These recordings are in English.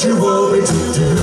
you want me to do.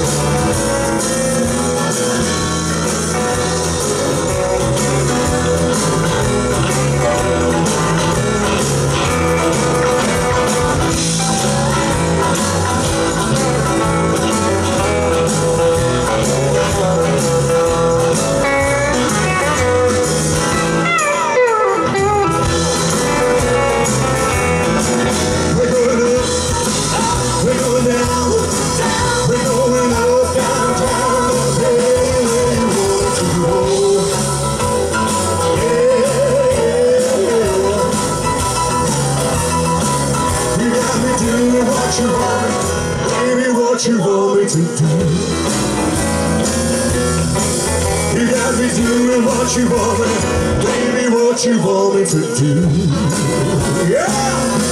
What you want me to do. You got me doing what you want me, baby, what you want me to do. Yeah!